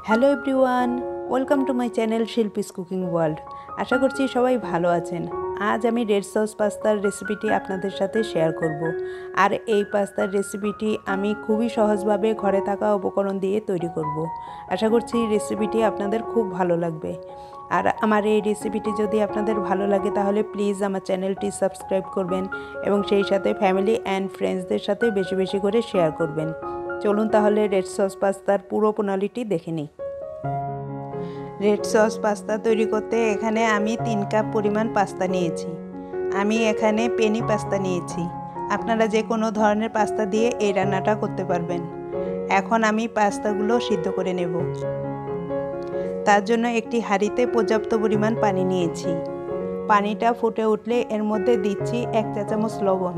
Hello everyone, welcome to my channel Shilpi's cooking world. আশা করছি সবাই ভালো আছেন। আজ আমি রেড সস পাস্তার রেসিপিটি আপনাদের সাথে শেয়ার করব। আর এই পাস্তার রেসিপিটি আমি খুবই সহজভাবে ঘরে থাকা উপকরণ দিয়ে তৈরি করব। আশা করছি রেসিপিটি আপনাদের খুব ভালো লাগবে। আর আমার এই রেসিপিটি যদি আপনাদের ভালো লাগে তাহলে প্লিজ আমার চ্যানেলটি সাবস্ক্রাইব করবেন এবং সেই সাথে ফ্যামিলি অ্যান্ড ফ্রেন্ডসদের সাথে বেশি বেশি করে শেয়ার করবেন। চলুন তাহলে রেড সস পাস্তার পুরো প্রণালীটি দেখে নিই। রেড সস পাস্তা তৈরি করতে এখানে আমি 3 কাপ পরিমাণ পাস্তা নিয়েছি। আমি এখানে পেনি পাস্তা নিয়েছি। আপনারা যে কোনো ধরনের পাস্তা দিয়ে এই রান্নাটা করতে পারবেন। এখন আমি পাস্তাগুলো সিদ্ধ করে নেব। তার জন্য একটি হাঁড়িতে পর্যাপ্ত পরিমাণ পানি নিয়েছি। পানিটা ফুটে উঠলে এর মধ্যে দিচ্ছি 1 চা চামচ লবণ,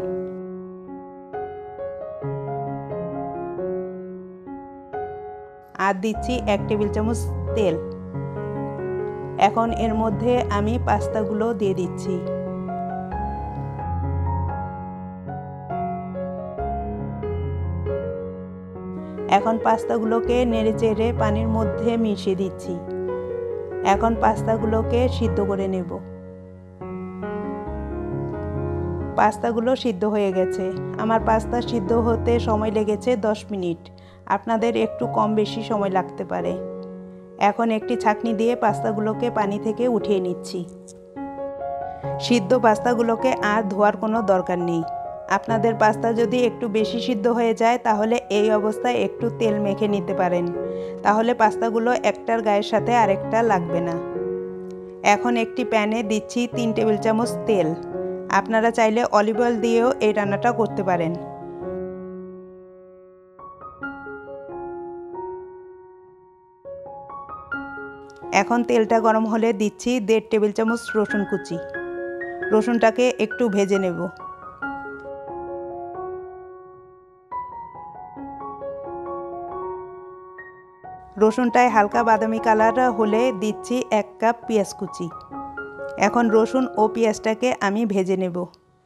আর দিচ্ছি 1 টেবিল চামচ তেল। এখন এর মধ্যে আমি পাস্তাগুলো দিয়ে দিচ্ছি। এখন পাস্তাগুলোকে নেড়েচেড়ে পানির মধ্যে মিশিয়ে দিচ্ছি। এখন পাস্তাগুলোকে সিদ্ধ করে নেব। পাস্তাগুলো সিদ্ধ হয়ে গেছে। আমার পাস্তা সিদ্ধ হতে সময় লেগেছে 10 মিনিট। আপনাদের একটু কম বেশি সময় লাগতে পারে। এখন একটি ছাঁকনি দিয়ে পাস্তাগুলোকে পানি থেকে উঠিয়ে নিচ্ছি। সিদ্ধ পাস্তাগুলোকে আর ধোয়ার কোনো দরকার নেই। আপনাদের পাস্তা যদি একটু বেশি সিদ্ধ হয়ে যায় তাহলে এই অবস্থায় একটু তেল মেখে নিতে পারেন। তাহলে পাস্তাগুলো একটার গায়ের সাথে আরেকটা লাগবে না। এখন একটি প্যানে দিচ্ছি 3 টেবিল চামচ তেল। আপনারা চাইলে অলিভ অয়েল দিয়েও এই রান্নাটা করতে পারেন। এখন তেলটা গরম হলে দিচ্ছি 1.5 টেবিল চামচ রসুন কুচি। রসুনটাকে একটু ভেজে নেব। রসুনটায় হালকা বাদামি কালার হলে দিচ্ছি 1 কাপ পেঁয়াজ কুচি। এখন রসুন ও পেঁয়াজটাকে আমি ভেজে নেব।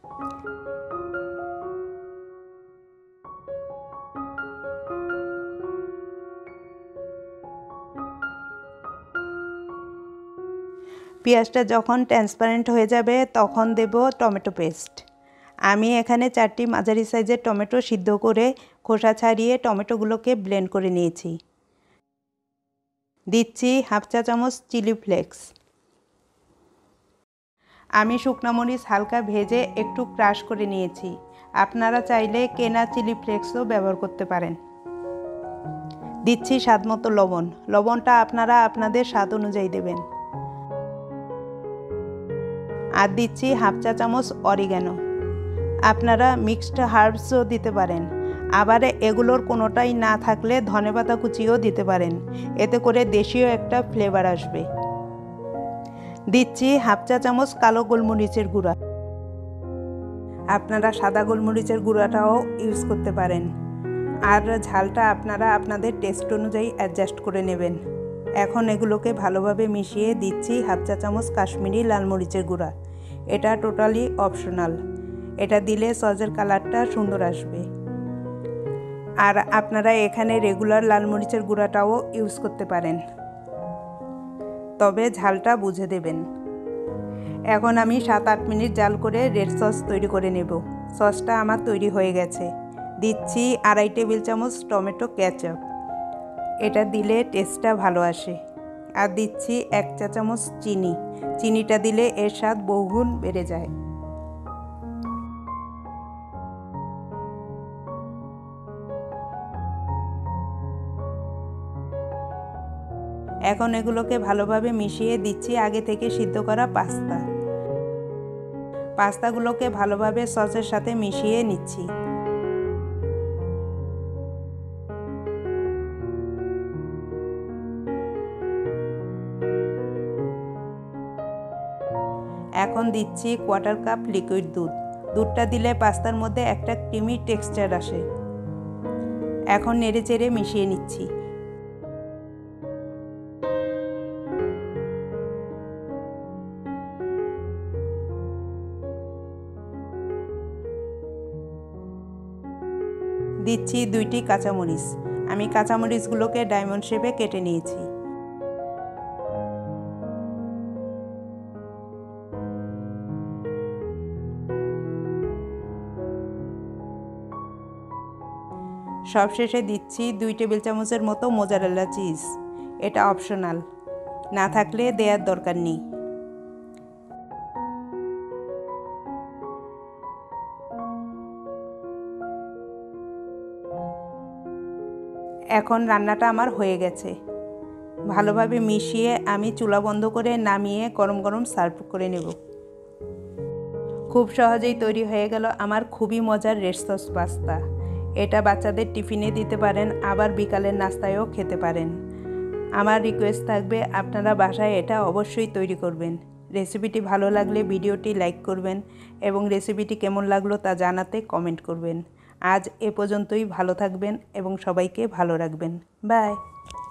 পেঁয়াজটা যখন ট্রান্সপারেন্ট হয়ে যাবে তখন দেব টমেটো পেস্ট। আমি এখানে 4টি মাঝারি সাইজের টমেটো সিদ্ধ করে খোসা ছাড়িয়ে টমেটোগুলোকে ব্লেন্ড করে নিয়েছি। দিচ্ছি 1/2 চা চামচ চিলি ফ্লেক্স। আমি শুকনো মরিচ হালকা ভেজে একটু ক্রাশ করে নিয়েছি। আপনারা চাইলে কেনা চিলি ফ্লেক্সও ব্যবহার করতে পারেন। দিচ্ছি স্বাদমতো লবণ। লবণটা আপনারা আপনাদের স্বাদ অনুযায়ী দেবেন। আর দিচ্ছি 1/2 চা চামচ অরিগ্যানো। আপনারা মিক্সড হার্বসও দিতে পারেন। আবার এগুলোর কোনোটাই না থাকলে ধনেপাতা কুচিও দিতে পারেন। এতে করে দেশীয় একটা ফ্লেভার আসবে। দিচ্ছি 1/2 চা চামচ কালো গোলমরিচের গুঁড়া। আপনারা সাদা গোলমরিচের গুঁড়াটাও ইউজ করতে পারেন। আর ঝালটা আপনারা আপনাদের টেস্ট অনুযায়ী অ্যাডজাস্ট করে নেবেন। এখন এগুলোকে ভালোভাবে মিশিয়ে দিচ্ছি 1/2 চা চামচ কাশ্মীরি লাল মরিচের গুঁড়া। এটা টোটালি অপশনাল। এটা দিলে সসের কালারটা সুন্দর আসবে। আর আপনারা এখানে রেগুলার লাল মরিচের গুঁড়াটাও ইউজ করতে পারেন, তবে ঝালটা বুঝে দেবেন। এখন আমি 7-8 মিনিট জাল করে রেড সস তৈরি করে নেব। সসটা আমার তৈরি হয়ে গেছে। দিচ্ছি 2.5 টেবিল চামচ টমেটো কেচাপ। এটা দিলে টেস্টটা ভালো আসে। আর দিচ্ছি 1 চা চামচ চিনি। চিনিটা দিলে এর স্বাদ বহুগুণ বেড়ে যায়। এখন এগুলোকে ভালোভাবে মিশিয়ে দিচ্ছি আগে থেকে সিদ্ধ করা পাস্তা। পাস্তাগুলোকে ভালোভাবে সসের সাথে মিশিয়ে নিচ্ছি। এখন দিচ্ছি 1/4 কাপ লিকুইড দুধ। দুধটা দিলে পাস্তার মধ্যে একটা ক্রিমি টেক্সচার আসে। এখন নেড়েচেড়ে মিশিয়ে নিচ্ছি। দিচ্ছি 2টি কাঁচামরিচ। আমি কাঁচামরিচগুলোকে ডায়মন্ড শেপে কেটে নিয়েছি। সবশেষে দিচ্ছি 2 টেবিল চামচের মতো মোজারেলা চিজ। এটা অপশনাল, না থাকলে দেওয়ার দরকার নেই। এখন রান্নাটা আমার হয়ে গেছে। ভালোভাবে মিশিয়ে আমি চুলা বন্ধ করে নামিয়ে গরম গরম সার্ভ করে নেব। খুব সহজেই তৈরি হয়ে গেল আমার খুবই মজার রেড সস পাস্তা। এটা বাচ্চাদের টিফিনে দিতে পারেন, আবার বিকালের নাস্তায়ও খেতে পারেন। আমার রিকোয়েস্ট থাকবে আপনারা বাসায় এটা অবশ্যই তৈরি করবেন। রেসিপিটি ভালো লাগলে ভিডিওটি লাইক করবেন এবং রেসিপিটি কেমন লাগলো তা জানাতে কমেন্ট করবেন। আজ এ পর্যন্তই। ভালো থাকবেন এবং সবাইকে ভালো রাখবেন। বাই।